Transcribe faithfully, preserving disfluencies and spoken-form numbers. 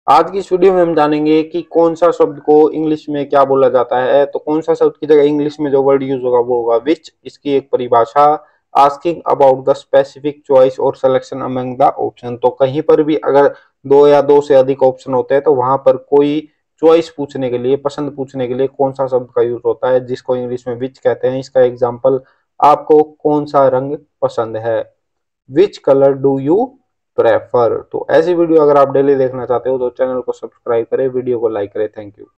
आज की इस वीडियो में हम जानेंगे कि कौन सा शब्द को इंग्लिश में क्या बोला जाता है। तो कौन सा शब्द की जगह इंग्लिश में जो वर्ड यूज होगा वो होगा विच। इसकी एक परिभाषा, asking about the specific choice और सिलेक्शन अमंग द ऑप्शन। तो कहीं पर भी अगर दो या दो से अधिक ऑप्शन होते हैं तो वहां पर कोई चॉइस पूछने के लिए, पसंद पूछने के लिए कौन सा शब्द का यूज होता है, जिसको इंग्लिश में विच कहते हैं। इसका एग्जाम्पल, आपको कौन सा रंग पसंद है, which colour do you prefer. तो ऐसी वीडियो अगर आप डेली देखना चाहते हो तो चैनल को सब्सक्राइब करें, वीडियो को लाइक करें। Thank you.